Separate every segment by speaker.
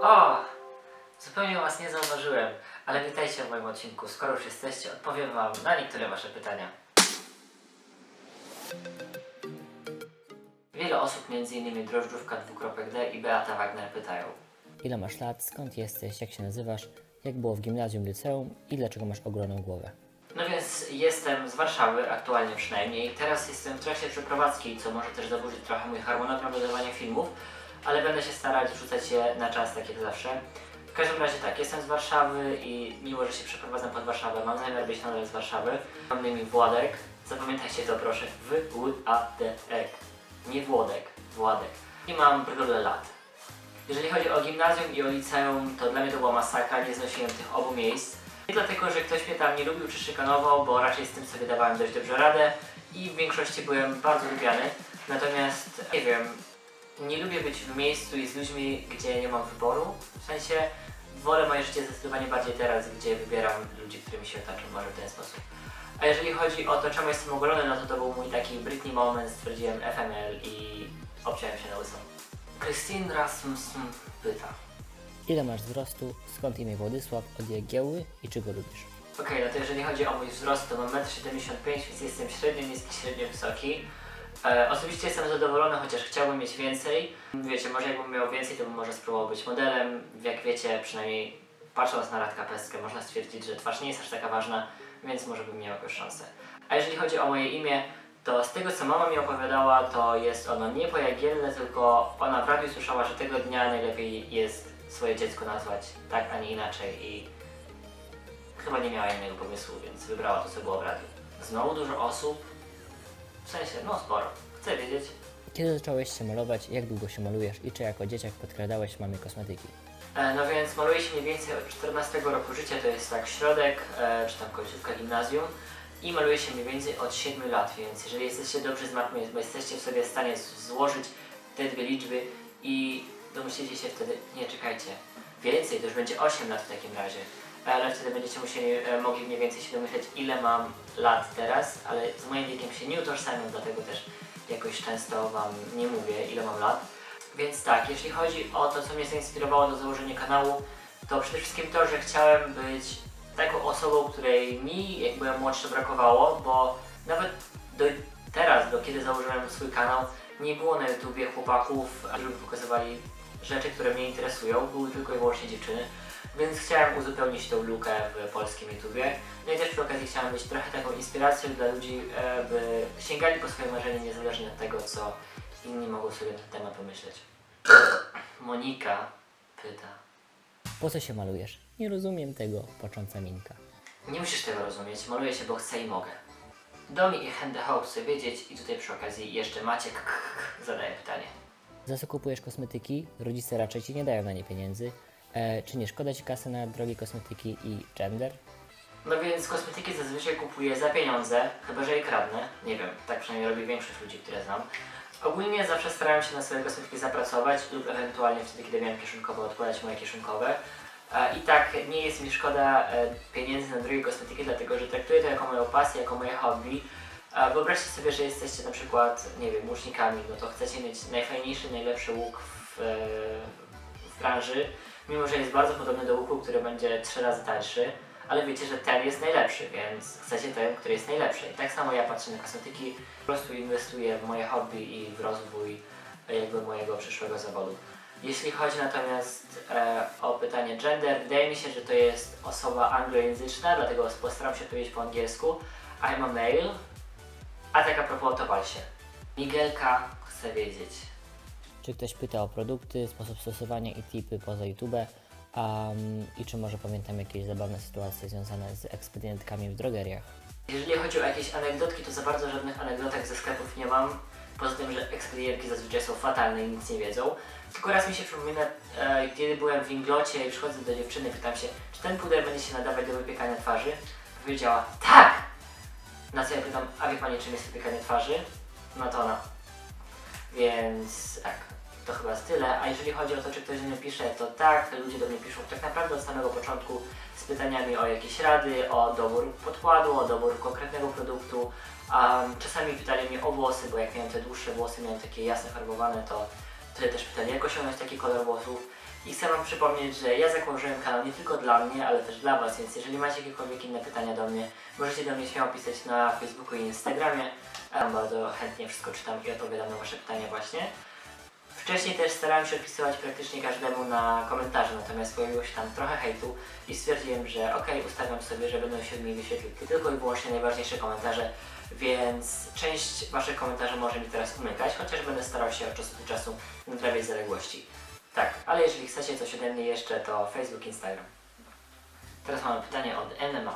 Speaker 1: O! Zupełnie was nie zauważyłem, ale witajcie w moim odcinku. Skoro już jesteście, odpowiem wam na niektóre wasze pytania. Wiele osób, m.in. Drożdżówka 2.d i Beata Wagner pytają:
Speaker 2: ile masz lat, skąd jesteś, jak się nazywasz, jak było w gimnazjum, liceum i dlaczego masz ogromną głowę?
Speaker 1: No więc jestem z Warszawy, aktualnie przynajmniej. Teraz jestem w trakcie przeprowadzki, co może też zaburzyć trochę mój harmonogram dodawania filmów, ale będę się starać wrzucać je na czas, tak jak zawsze. W każdym razie tak, jestem z Warszawy i mimo, że się przeprowadzam pod Warszawę, mam zamiar być nadal z Warszawy. Mam na imię Władek. Zapamiętajcie to proszę. W-U-A-D-E-K. Nie Włodek, Władek. I mam brudle lat. Jeżeli chodzi o gimnazjum i o liceum, to dla mnie to była masakra, nie znosiłem tych obu miejsc. Nie dlatego, że ktoś mnie tam nie lubił czy szykanował, bo raczej z tym sobie dawałem dość dobrze radę i w większości byłem bardzo lubiany. Natomiast, nie wiem, nie lubię być w miejscu i z ludźmi, gdzie nie mam wyboru. W sensie, wolę moje życie zdecydowanie bardziej teraz, gdzie wybieram ludzi, którymi się otaczam, może w ten sposób. A jeżeli chodzi o to, czemu jestem ogolony, no to był mój taki Britney moment, stwierdziłem FML i obciąłem się na łyso. Christine Rasmussen pyta:
Speaker 2: Ile masz wzrostu, skąd imię Władysław, od Jagiełły i czy go lubisz?
Speaker 1: Okej, no to jeżeli chodzi o mój wzrost, to mam 1,75 m, więc jestem średnio niski, średnio wysoki. Osobiście jestem zadowolony, chociaż chciałbym mieć więcej. Wiecie, może jakbym miał więcej, to bym może spróbował być modelem. Jak wiecie, przynajmniej patrząc na Radka Pestkę, można stwierdzić, że twarz nie jest aż taka ważna, więc może bym miał jakąś szansę. A jeżeli chodzi o moje imię, to z tego co mama mi opowiadała, to jest ono nie pojagielne, tylko ona w radiu słyszała, że tego dnia najlepiej jest swoje dziecko nazwać tak, a nie inaczej i chyba nie miała innego pomysłu, więc wybrała to, co było w radiu. Znowu dużo osób, w sensie, no sporo. Chcę wiedzieć.
Speaker 2: Kiedy zacząłeś się malować, jak długo się malujesz i czy jako dzieciak podkradałeś mamie kosmetyki?
Speaker 1: No więc maluję się mniej więcej od 14 roku życia, to jest tak środek, czy tam końcówka gimnazjum. I maluję się mniej więcej od 7 lat, więc jeżeli jesteście dobrzy z matmy, bo jesteście w sobie w stanie złożyć te dwie liczby i domyślicie się wtedy, nie czekajcie, więcej, to już będzie 8 lat w takim razie, ale wtedy będziecie mogli mniej więcej się domyśleć, ile mam lat teraz, ale z moim wiekiem się nie utożsamiam, dlatego też jakoś często wam nie mówię, ile mam lat. Więc tak, jeśli chodzi o to, co mnie zainspirowało do założenia kanału, to przede wszystkim to, że chciałem być taką osobą, której mi, jak byłem młodszy, brakowało, bo nawet do teraz, do kiedy założyłem swój kanał, nie było na YouTubie chłopaków, którzy pokazywali rzeczy, które mnie interesują, były tylko i wyłącznie dziewczyny, więc chciałem uzupełnić tą lukę w polskim YouTubie. No i też przy okazji chciałem być trochę taką inspiracją dla ludzi, by sięgali po swoje marzenie niezależnie od tego, co inni mogą sobie na ten temat pomyśleć. Monika pyta:
Speaker 2: Po co się malujesz? Nie rozumiem tego, począca Minka.
Speaker 1: Nie musisz tego rozumieć, maluję się, bo chcę i mogę. Domi i Hendeho chcę wiedzieć i tutaj przy okazji jeszcze Maciek zadaje pytanie.
Speaker 2: Za co kupujesz kosmetyki? Rodzice raczej ci nie dają na nie pieniędzy. Czy nie szkoda ci kasy na drogie kosmetyki i gender?
Speaker 1: No więc kosmetyki zazwyczaj kupuję za pieniądze, chyba że je kradnę. Nie wiem, tak przynajmniej robi większość ludzi, które znam. Ogólnie zawsze starałem się na swoje kosmetyki zapracować lub ewentualnie wtedy, kiedy miałem kieszonkowe, odkładać moje kieszonkowe. I tak nie jest mi szkoda pieniędzy na drogie kosmetyki, dlatego że traktuję to jako moją pasję, jako moje hobby. Wyobraźcie sobie, że jesteście na przykład, nie wiem, łucznikami, no to chcecie mieć najfajniejszy, najlepszy łuk w branży, mimo że jest bardzo podobny do łuku, który będzie 3 razy tańszy, ale wiecie, że ten jest najlepszy, więc chcecie ten, który jest najlepszy. I tak samo ja patrzę na kosmetyki, po prostu inwestuję w moje hobby i w rozwój jakby mojego przyszłego zawodu. Jeśli chodzi natomiast o pytanie gender, wydaje mi się, że to jest osoba anglojęzyczna, dlatego postaram się powiedzieć po angielsku. I'm a male. A tak a propos, to wal się. Miguelka chce wiedzieć:
Speaker 2: Czy ktoś pyta o produkty, sposób stosowania i tipy poza YouTube? I czy może pamiętam jakieś zabawne sytuacje związane z ekspedientkami w drogeriach?
Speaker 1: Jeżeli chodzi o jakieś anegdotki, to za bardzo żadnych anegdotek ze sklepów nie mam. Poza tym, że ekspedientki zazwyczaj są fatalne i nic nie wiedzą. Tylko raz mi się przypomina, kiedy byłem w Inglocie i przychodzę do dziewczyny, pytam się, czy ten puder będzie się nadawać do wypiekania twarzy? Powiedziała: tak! Na co ja pytam: a wie pani, czym jest wypiekanie twarzy? No to ona. Więc tak, to chyba tyle. A jeżeli chodzi o to, czy ktoś do mnie pisze, to tak, ludzie do mnie piszą tak naprawdę od samego początku z pytaniami o jakieś rady, o dobór podkładu, o dobór konkretnego produktu. Czasami pytali mnie o włosy, bo jak miałem te dłuższe włosy, miałem takie jasne farbowane, to wtedy też pytali, jak osiągnąć taki kolor włosów. I chcę Wam przypomnieć, że ja założyłem kanał nie tylko dla mnie, ale też dla Was, więc jeżeli macie jakiekolwiek inne pytania do mnie, możecie do mnie śmiało pisać na Facebooku i Instagramie. Ja bardzo chętnie wszystko czytam i odpowiadam na Wasze pytania właśnie. Wcześniej też starałem się odpisywać praktycznie każdemu na komentarze, natomiast pojawiło się tam trochę hejtu i stwierdziłem, że ustawiam sobie, że będą się mi wyświetlić tylko i wyłącznie najważniejsze komentarze, więc część Waszych komentarzy może mi teraz umykać, chociaż będę starał się od czasu do czasu naprawiać zaległości. Tak, ale jeżeli chcecie coś ode mnie jeszcze, to Facebook, Instagram. Teraz mamy pytanie od MMA.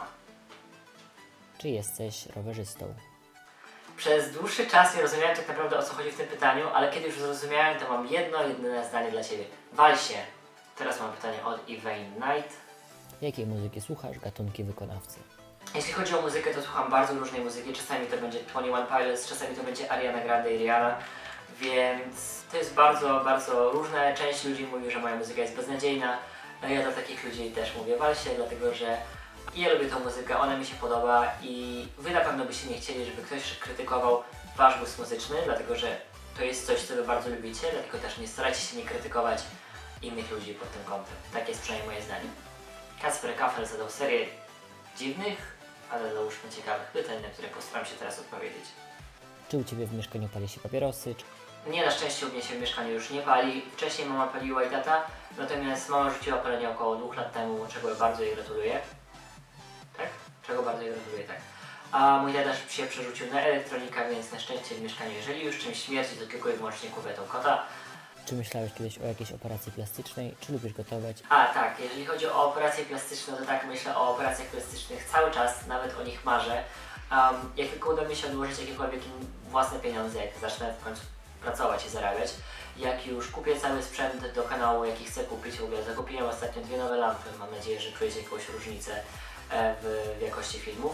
Speaker 2: Czy jesteś rowerzystą?
Speaker 1: Przez dłuższy czas nie rozumiałem tak naprawdę, o co chodzi w tym pytaniu, ale kiedy już zrozumiałem, to mam jedyne zdanie dla Ciebie. Wal się! Teraz mam pytanie od Evain Knight.
Speaker 2: Jakiej muzyki słuchasz, gatunki wykonawcy?
Speaker 1: Jeśli chodzi o muzykę, to słucham bardzo różnej muzyki. Czasami to będzie 21 Pilots, czasami to będzie Ariana Grande i Rihanna, więc to jest bardzo różne. Część ludzi mówi, że moja muzyka jest beznadziejna. Ja do takich ludzi też mówię wal się, dlatego że ja lubię tą muzykę, ona mi się podoba i Wy na pewno byście nie chcieli, żeby ktoś krytykował Wasz gust muzyczny, dlatego że to jest coś, co Wy bardzo lubicie, dlatego też nie starajcie się nie krytykować innych ludzi pod tym kątem. Tak jest przynajmniej moje zdanie. Kacper Kafel zadał serię dziwnych, ale załóżmy ciekawych pytań, na które postaram się teraz odpowiedzieć.
Speaker 2: Czy u Ciebie w mieszkaniu pali się papierosy?
Speaker 1: Nie, na szczęście u mnie się w mieszkaniu już nie pali. Wcześniej mama paliła i tata, natomiast mama rzuciła palenie około 2 lat temu, czego bardzo jej gratuluję. Tak? Czego bardzo jej gratuluję, tak. A mój tata się przerzucił na elektronikę, więc na szczęście w mieszkaniu, jeżeli już czymś śmierdzi, to tylko i wyłącznie kuwetą kota.
Speaker 2: Czy myślałeś kiedyś o jakiejś operacji plastycznej? Czy lubisz gotować?
Speaker 1: A tak, jeżeli chodzi o operacje plastyczne, to tak, myślę o operacjach plastycznych cały czas, nawet o nich marzę. Jak tylko uda mi się odłożyć jakiekolwiek własne pieniądze, jak zacznę w końcu pracować i zarabiać, jak już kupię cały sprzęt do kanału, jaki chcę kupić, w ogóle zakupiłem ostatnio 2 nowe lampy, mam nadzieję, że czujecie jakąś różnicę w jakości filmów.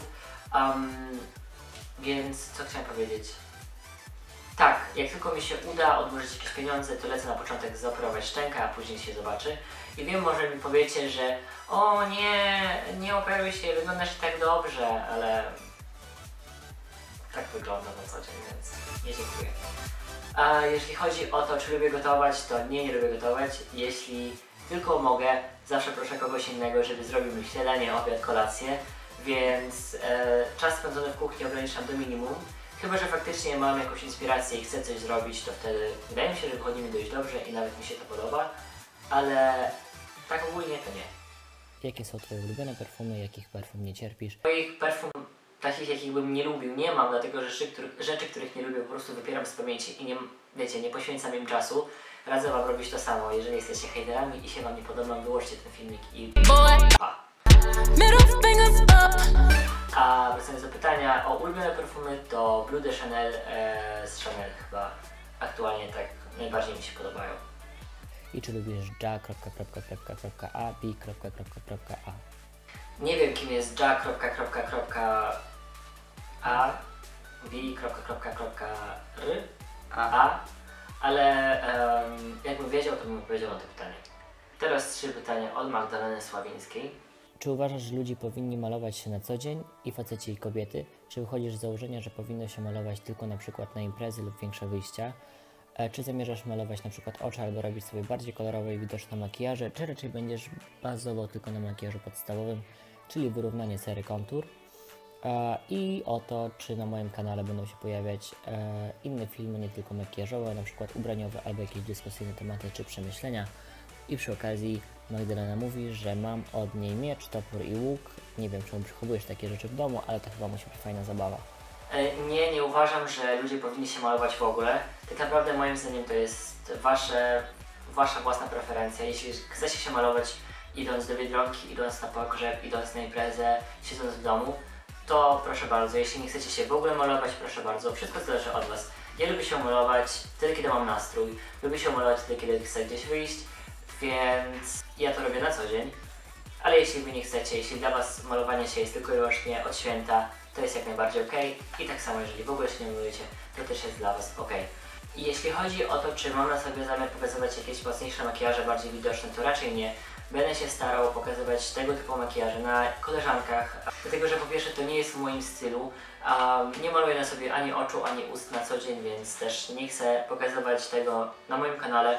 Speaker 1: Więc co chciałem powiedzieć? Tak, jak tylko mi się uda odłożyć jakieś pieniądze, to lecę na początek zaoperować szczękę, a później się zobaczy. I wiem, może mi powiecie, że o nie operuj się, wyglądasz tak dobrze, ale tak wygląda na co dzień, więc nie dziękuję. A jeśli chodzi o to, czy lubię gotować, to nie lubię gotować. Jeśli tylko mogę, zawsze proszę kogoś innego, żeby zrobił mi śniadanie, obiad, kolację, więc czas spędzony w kuchni ograniczam do minimum. Chyba że faktycznie mam jakąś inspirację i chcę coś zrobić, to wtedy wydaje mi się, że wychodzi mi dość dobrze i nawet mi się to podoba, ale tak ogólnie to nie.
Speaker 2: Jakie są Twoje ulubione perfumy, jakich perfum nie cierpisz?
Speaker 1: Moich perfum takich, jakich bym nie lubił, nie mam, dlatego że rzeczy, których nie lubię, po prostu wypieram z pamięci i nie, wiecie, nie poświęcam im czasu. Radzę Wam robić to samo. Jeżeli jesteście hejterami i się Wam nie podoba, wyłączcie ten filmik i pa! A wracając do pytania o ulubione perfumy, to Bleu de Chanel z Chanel chyba aktualnie tak najbardziej mi się podobają.
Speaker 2: I czy lubisz ja.a, b.a?
Speaker 1: Nie wiem, kim jest ja.a, b.r, ale jakbym wiedział, to bym odpowiedział na to pytanie. Teraz 3 pytania od Magdaleny Sławińskiej.
Speaker 2: Czy uważasz, że ludzie powinni malować się na co dzień, i faceci i kobiety? Czy wychodzisz z założenia, że powinno się malować tylko na przykład na imprezy lub większe wyjścia? Czy zamierzasz malować na przykład oczy albo robić sobie bardziej kolorowe i widoczne makijaże? Czy raczej będziesz bazował tylko na makijażu podstawowym, czyli wyrównanie cery, kontur? I o to, czy na moim kanale będą się pojawiać inne filmy, nie tylko makijażowe, na przykład ubraniowe albo jakieś dyskusyjne tematy czy przemyślenia. I przy okazji Magdalena mówi, że mam od niej miecz, topór i łuk. Nie wiem, czemu przechowujesz takie rzeczy w domu, ale to chyba musi być fajna zabawa.
Speaker 1: Nie uważam, że ludzie powinni się malować w ogóle. Tak naprawdę moim zdaniem to jest wasza własna preferencja. Jeśli chcecie się malować idąc do Biedronki, idąc na pogrzeb, idąc na imprezę, siedząc w domu, to proszę bardzo. Jeśli nie chcecie się w ogóle malować, proszę bardzo. Wszystko zależy od Was. Ja lubię się malować wtedy, kiedy mam nastrój. Lubię się malować wtedy, kiedy chcę gdzieś wyjść, więc ja to robię na co dzień. Ale jeśli Wy nie chcecie, jeśli dla Was malowanie się jest tylko i wyłącznie od święta, to jest jak najbardziej ok. I tak samo, jeżeli w ogóle się nie malujecie, to też jest dla Was ok. I jeśli chodzi o to, czy mam na sobie zamiar pokazywać jakieś mocniejsze makijaże, bardziej widoczne, to raczej nie. Będę się starał pokazywać tego typu makijaże na koleżankach, dlatego że po pierwsze to nie jest w moim stylu. Nie maluję na sobie ani oczu, ani ust na co dzień, więc też nie chcę pokazywać tego na moim kanale.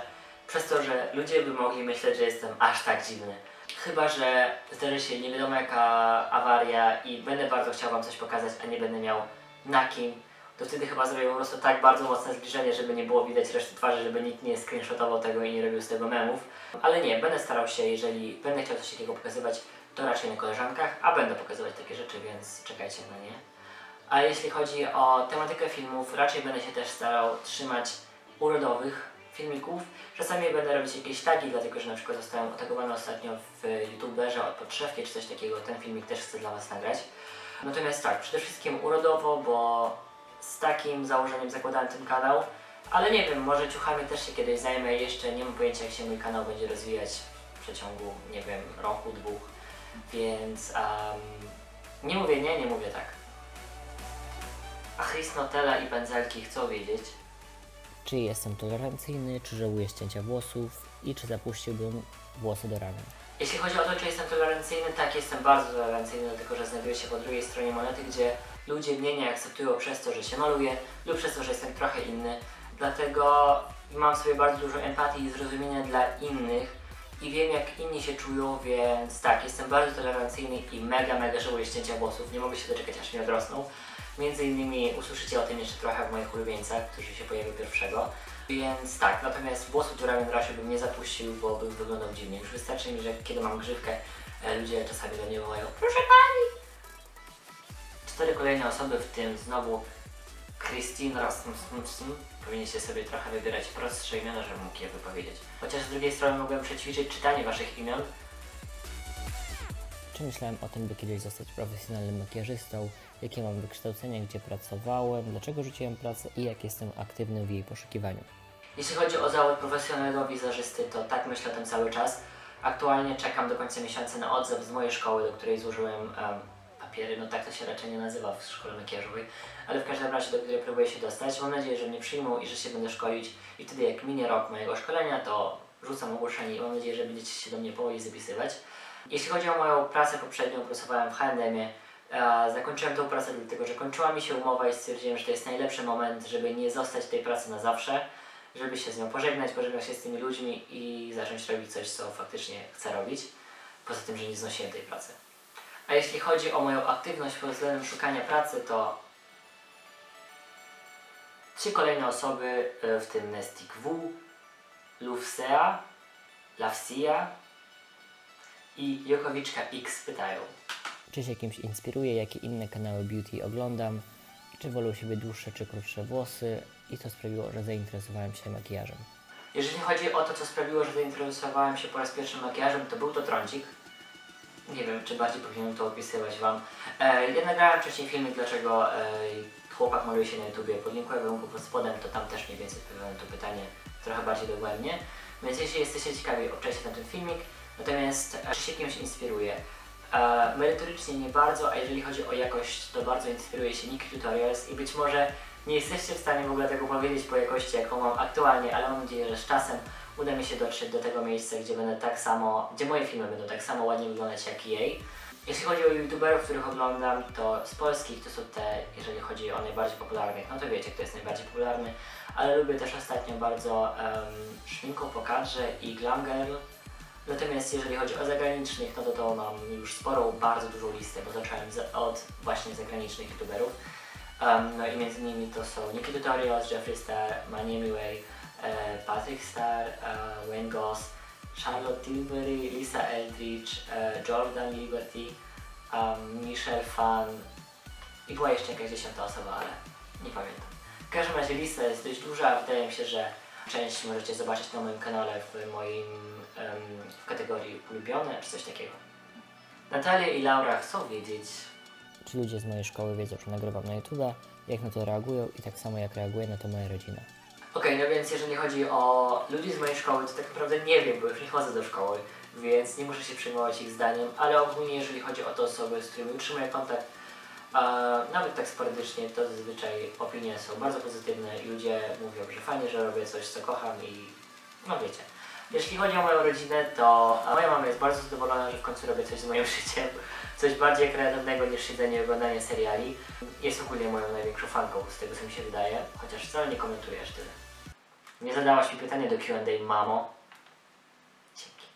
Speaker 1: przez to, że ludzie by mogli myśleć, że jestem aż tak dziwny. Chyba że zdarzy się nie wiadomo jaka awaria i będę bardzo chciał wam coś pokazać, a nie będę miał na kim, to wtedy chyba zrobię po prostu tak bardzo mocne zbliżenie, żeby nie było widać reszty twarzy, żeby nikt nie screenshotował tego i nie robił z tego memów. Ale nie, będę starał się, jeżeli będę chciał coś takiego pokazywać, to raczej na koleżankach, a będę pokazywać takie rzeczy, więc czekajcie na nie. A jeśli chodzi o tematykę filmów, raczej będę się też starał trzymać urodowych filmików. Czasami będę robić jakieś tagi, dlatego że na przykład zostałem otagowany ostatnio w YouTuberze od podszewki czy coś takiego. Ten filmik też chcę dla was nagrać. Natomiast tak, przede wszystkim urodowo, bo z takim założeniem zakładałem ten kanał. Ale nie wiem, może ciuchami też się kiedyś zajmę. Jeszcze nie mam pojęcia, jak się mój kanał będzie rozwijać w przeciągu, nie wiem, roku, dwóch. Więc nie mówię nie, nie mówię tak. A Chris Notella i pędzelki chcą wiedzieć,
Speaker 2: Czy jestem tolerancyjny, czy żałuję ścięcia włosów i czy zapuściłbym włosy do ramion.
Speaker 1: jeśli chodzi o to, czy jestem tolerancyjny, tak, jestem bardzo tolerancyjny, dlatego że znajduję się po drugiej stronie monety, gdzie ludzie mnie nie akceptują przez to, że się maluję lub przez to, że jestem trochę inny. Dlatego mam sobie bardzo dużo empatii i zrozumienia dla innych i wiem, jak inni się czują, więc tak, jestem bardzo tolerancyjny i mega żałuję ścięcia włosów. Nie mogę się doczekać, aż mi odrosną. Między innymi usłyszycie o tym jeszcze trochę w moich ulubieńcach, którzy się pojawią pierwszego. Więc tak, natomiast włosów do ramion raczej bym nie zapuścił, bo bym wyglądał dziwnie. Już wystarczy mi, że kiedy mam grzywkę, ludzie czasami do mnie wołają: proszę pani! 4 kolejne osoby, w tym znowu Christine Rasmussen. Powinniście sobie trochę wybierać prostsze imiona, żebym mógł je wypowiedzieć. Chociaż z drugiej strony mogłem przećwiczyć czytanie waszych imion.
Speaker 2: Czy myślałem o tym, by kiedyś zostać profesjonalnym makijażystą? Jakie mam wykształcenie, gdzie pracowałem, dlaczego rzuciłem pracę i jak jestem aktywny w jej poszukiwaniu?
Speaker 1: Jeśli chodzi o zawód profesjonalnego wizerzysty, to tak myślę o tym cały czas. Aktualnie czekam do końca miesiąca na odzew z mojej szkoły, do której złożyłem papiery, no tak to się raczej nie nazywa w szkole makijażowej, ale w każdym razie do której próbuję się dostać. Mam nadzieję, że mnie przyjmą i że się będę szkolić i wtedy jak minie rok mojego szkolenia, to rzucam ogłoszenie i mam nadzieję, że będziecie się do mnie powoli zapisywać. Jeśli chodzi o moją pracę poprzednią, pracowałem w H&M-ie. Zakończyłem tę pracę dlatego, że kończyła mi się umowa i stwierdziłem, że to jest najlepszy moment, żeby nie zostać w tej pracy na zawsze, żeby się z nią pożegnać się z tymi ludźmi i zacząć robić coś, co faktycznie chcę robić. Poza tym, że nie znosiłem tej pracy. A jeśli chodzi o moją aktywność pod względem szukania pracy, to 3 kolejne osoby, w tym Nestik W, Lufsea, Lafsia i Jokowiczka X pytają:
Speaker 2: Czy się kimś inspiruję, jakie inne kanały beauty oglądam, czy wolę u siebie dłuższe czy krótsze włosy i to sprawiło, że zainteresowałem się makijażem.
Speaker 1: Jeżeli chodzi o to, co sprawiło, że zainteresowałem się po raz pierwszy makijażem, to był to trądzik. Nie wiem, czy bardziej powinienem to opisywać wam. Ja nagrałem wcześniej filmik, dlaczego chłopak maluje się na YouTubie. Podlinkuję wam go pod spodem, to tam też mniej więcej odpowiadałem to pytanie trochę bardziej dogłębnie. Więc jeśli jesteście ciekawi, obczajcie na ten filmik. Natomiast czy się kimś inspiruje? Merytorycznie nie bardzo, a jeżeli chodzi o jakość, to bardzo inspiruje się Nick Tutorials i być może nie jesteście w stanie w ogóle tego powiedzieć po jakości, jaką mam aktualnie, ale mam nadzieję, że z czasem uda mi się dotrzeć do tego miejsca, gdzie będę tak samo, gdzie moje filmy będą tak samo ładnie wyglądać jak jej. Jeśli chodzi o youtuberów, których oglądam, to z polskich to są te, jeżeli chodzi o najbardziej popularnych, no to wiecie, kto jest najbardziej popularny, ale lubię też ostatnio bardzo Szminką po kadrze i Glam Girl. Natomiast jeżeli chodzi o zagranicznych, no to mam już sporą, bardzo dużą listę, bo zacząłem od właśnie zagranicznych youtuberów. No i między innymi to są Nicky Tutorials, Jeffree Star, Maniemi Way, Patrick Star, Wayne Goss, Charlotte Tilbury, Lisa Eldridge, Jordan Liberty, Michelle Fan i była jeszcze jakaś 10. osoba, ale nie pamiętam. W każdym razie lista jest dość duża, wydaje mi się, że część możecie zobaczyć na moim kanale w kategorii ulubione czy coś takiego. Natalia i Laura chcą wiedzieć,
Speaker 2: Czy ludzie z mojej szkoły wiedzą, że nagrywam na YouTube, jak na to reagują i tak samo jak reaguje na to moja rodzina.
Speaker 1: Okej, no więc jeżeli chodzi o ludzi z mojej szkoły, to tak naprawdę nie wiem, bo już nie chodzę do szkoły, więc nie muszę się przejmować ich zdaniem, ale ogólnie jeżeli chodzi o te osoby, z którymi utrzymuję kontakt, nawet tak sporadycznie, to zazwyczaj opinie są bardzo pozytywne i ludzie mówią, że fajnie, że robię coś, co kocham i no wiecie. Jeśli chodzi o moją rodzinę, to moja mama jest bardzo zadowolona, że w końcu robię coś z moim życiem, coś bardziej kreatywnego niż siedzenie i oglądanie seriali. Jest ogólnie moją największą fanką, z tego co mi się wydaje, chociaż wcale nie komentuję aż tyle. Nie zadałaś mi pytania do Q&A, mamo. Dzięki.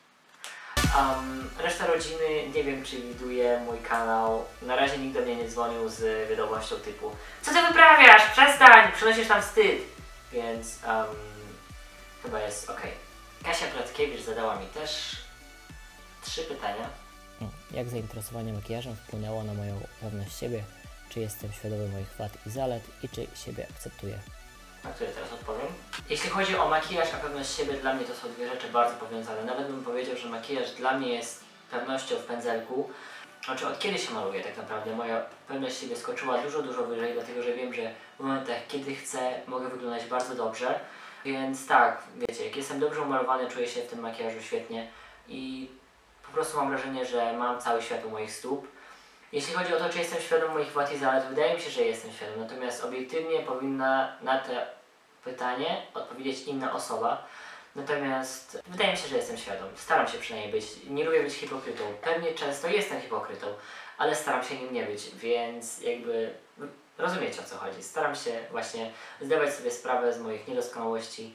Speaker 1: Reszta rodziny, nie wiem, czy widuje mój kanał. Na razie nikt do mnie nie dzwonił z wiadomością typu: co ty wyprawiasz? Przestań! Przynosisz tam wstyd! Więc chyba jest ok. Kasia Bratkiewicz zadała mi też 3 pytania.
Speaker 2: Jak zainteresowanie makijażem wpłynęło na moją pewność siebie? Czy jestem świadomy moich wad i zalet i czy siebie akceptuję?
Speaker 1: Na które teraz odpowiem. Jeśli chodzi o makijaż a pewność siebie, dla mnie to są dwie rzeczy bardzo powiązane. Nawet bym powiedział, że makijaż dla mnie jest pewnością w pędzelku. Znaczy, od kiedy się maluję tak naprawdę, moja pewność siebie skoczyła dużo wyżej, dlatego że wiem, że w momentach, kiedy chcę, mogę wyglądać bardzo dobrze. Więc tak, wiecie, jak jestem dobrze umalowany, czuję się w tym makijażu świetnie i po prostu mam wrażenie, że mam cały świat u moich stóp. Jeśli chodzi o to, czy jestem świadom moich wad i zalet, wydaje mi się, że jestem świadom, natomiast obiektywnie powinna na to pytanie odpowiedzieć inna osoba. Natomiast wydaje mi się, że jestem świadom. Staram się przynajmniej być. Nie lubię być hipokrytą. Pewnie często jestem hipokrytą, ale staram się nim nie być, więc jakby rozumiecie, o co chodzi. Staram się właśnie zdawać sobie sprawę z moich niedoskonałości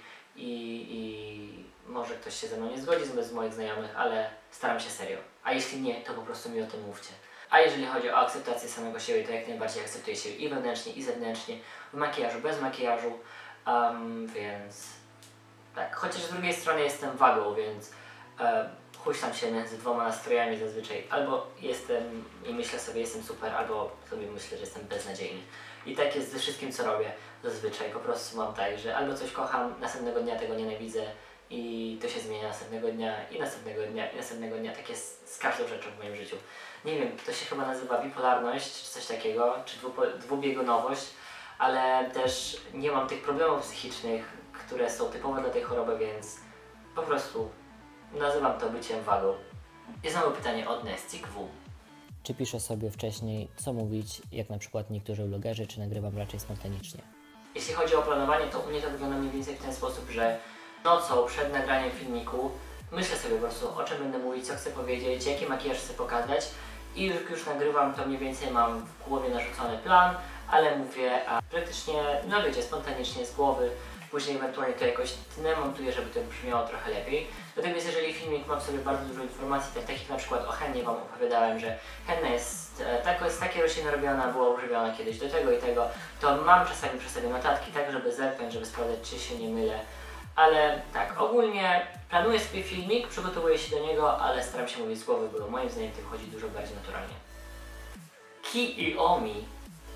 Speaker 1: i może ktoś się ze mną nie zgodzi z moich znajomych, ale staram się serio. A jeśli nie, to po prostu mi o tym mówcie. A jeżeli chodzi o akceptację samego siebie, to jak najbardziej akceptuję siebie i wewnętrznie, i zewnętrznie, w makijażu, bez makijażu, więc tak. Chociaż z drugiej strony jestem wagą, więc huśtam się między dwoma nastrojami zazwyczaj. Albo jestem i myślę sobie, jestem super, albo sobie myślę, że jestem beznadziejny. I tak jest ze wszystkim, co robię zazwyczaj. Po prostu mam tak, że albo coś kocham, następnego dnia tego nienawidzę i to się zmienia następnego dnia i następnego dnia i następnego dnia. Tak jest z każdą rzeczą w moim życiu. Nie wiem, to się chyba nazywa bipolarność, czy coś takiego, czy dwubiegunowość, ale też nie mam tych problemów psychicznych, które są typowe dla tej choroby, więc po prostu nazywam to byciem wagą. I znowu pytanie od Nestik W.
Speaker 2: Czy piszę sobie wcześniej, co mówić, jak na przykład niektórzy vlogerzy, czy nagrywam raczej spontanicznie?
Speaker 1: Jeśli chodzi o planowanie, to u mnie to wygląda mniej więcej w ten sposób, że nocą przed nagraniem filmiku myślę sobie po prostu, o czym będę mówić, co chcę powiedzieć, jaki makijaż chcę pokazać i już nagrywam, to mniej więcej mam w głowie narzucony plan, ale mówię praktycznie, no wiecie, spontanicznie z głowy. Później ewentualnie to jakoś tnę, montuję, żeby to brzmiało trochę lepiej. Natomiast jeżeli filmik ma w sobie bardzo dużo informacji, takich na przykład o hennie Wam opowiadałem, że henna jest z takiej rośliny robiona, była używiona kiedyś do tego i tego, to mam czasami przy sobie notatki, tak żeby zerknąć, żeby sprawdzać, czy się nie mylę. Ale tak, ogólnie planuję sobie filmik, przygotowuję się do niego, ale staram się mówić z głowy, bo moim zdaniem to wychodzi dużo bardziej naturalnie. Ki i Omi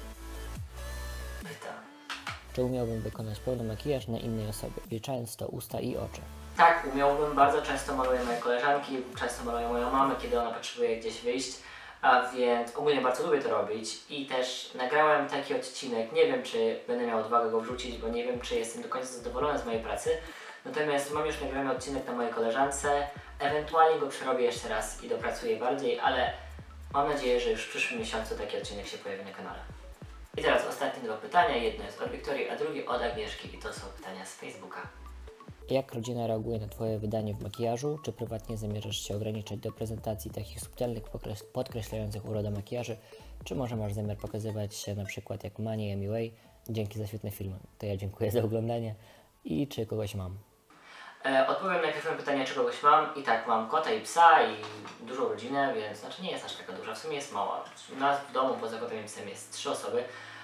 Speaker 1: pyta.
Speaker 2: Czy umiałbym wykonać pełny makijaż na innej osobie, wliczając to usta i oczy?
Speaker 1: Tak, umiałbym. Bardzo często maluję moje koleżanki, często maluję moją mamę, kiedy ona potrzebuje gdzieś wyjść, a więc ogólnie bardzo lubię to robić i też nagrałem taki odcinek, nie wiem, czy będę miał odwagę go wrzucić, bo nie wiem, czy jestem do końca zadowolony z mojej pracy, natomiast mam już nagrany odcinek na mojej koleżance, ewentualnie go przerobię jeszcze raz i dopracuję bardziej, ale mam nadzieję, że już w przyszłym miesiącu taki odcinek się pojawi na kanale. I teraz ostatnie 2 pytania, jedno jest od Wiktorii, a drugie od Agnieszki i to są pytania z Facebooka.
Speaker 2: Jak rodzina reaguje na Twoje wydanie w makijażu? Czy prywatnie zamierzasz się ograniczać do prezentacji takich subtelnych, podkreślających urodę makijaży? Czy może masz zamiar pokazywać się na przykład jak Mani MUA? Dzięki za świetne filmy. To ja dziękuję za oglądanie. I czy kogoś mam?
Speaker 1: Odpowiem najpierw na pytanie, czy kogoś mam. I tak, mam kota i psa i dużą rodzinę, więc znaczy nie jest aż taka duża, w sumie jest mała. U nas w domu poza kotem i psem jest 3 osoby,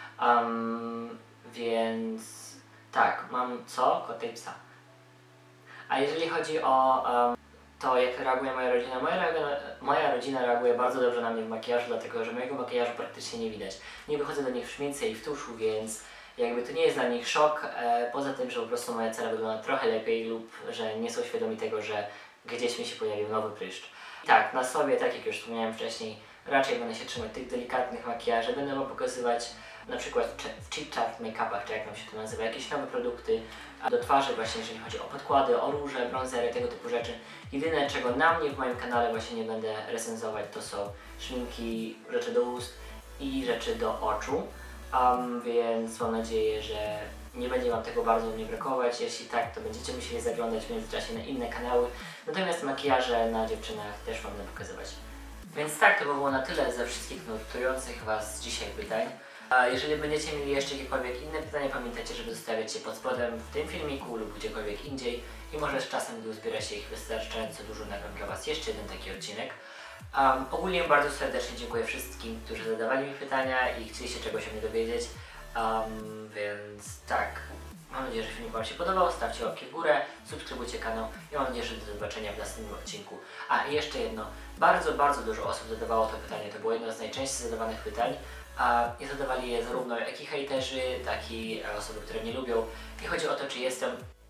Speaker 1: więc tak, mam co? Kota i psa. A jeżeli chodzi o to, jak reaguje moja rodzina, moja rodzina reaguje bardzo dobrze na mnie w makijażu, dlatego że mojego makijażu praktycznie nie widać. Nie wychodzę do nich w szmince i w tuszu, więc jakby to nie jest dla nich szok, poza tym, że po prostu moja cera wygląda trochę lepiej lub że nie są świadomi tego, że gdzieś mi się pojawił nowy pryszcz. Tak, na sobie, tak jak już wspomniałem wcześniej, raczej będę się trzymać tych delikatnych makijaży, będę wam pokazywać na przykład w cheap chart make-upach, czy jak nam się to nazywa, jakieś nowe produkty do twarzy właśnie, jeżeli chodzi o podkłady, o róże, bronzery, tego typu rzeczy. Jedyne, czego na mnie w moim kanale właśnie nie będę recenzować, to są szminki, rzeczy do ust i rzeczy do oczu. Więc mam nadzieję, że nie będzie wam tego bardzo mnie brakować. Jeśli tak, to będziecie musieli zaglądać w międzyczasie na inne kanały. Natomiast makijaże na dziewczynach też wam będę pokazywać. Więc tak, to by było na tyle ze wszystkich nurtujących was dzisiaj pytań. A jeżeli będziecie mieli jeszcze jakiekolwiek inne pytania, pamiętajcie, żeby zostawiać je pod spodem w tym filmiku lub gdziekolwiek indziej i może z czasem, gdy uzbiera się ich wystarczająco dużo, nagram dla Was jeszcze jeden taki odcinek. Ogólnie bardzo serdecznie dziękuję wszystkim, którzy zadawali mi pytania i chcieli się czegoś o mnie dowiedzieć, więc tak, mam nadzieję, że film Wam się podobał, stawcie łapki w górę, subskrybujcie kanał i mam nadzieję, że do zobaczenia w następnym odcinku. A i jeszcze jedno, bardzo dużo osób zadawało to pytanie, to było jedno z najczęściej zadawanych pytań i zadawali je zarówno jak i hejterzy, tak i osoby, które mnie lubią i chodzi o to, czy jestem